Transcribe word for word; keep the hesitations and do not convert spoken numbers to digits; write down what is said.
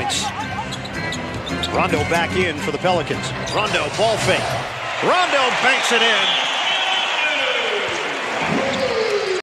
points. Rondo back in for the Pelicans. Rondo ball fake. Rondo banks it in.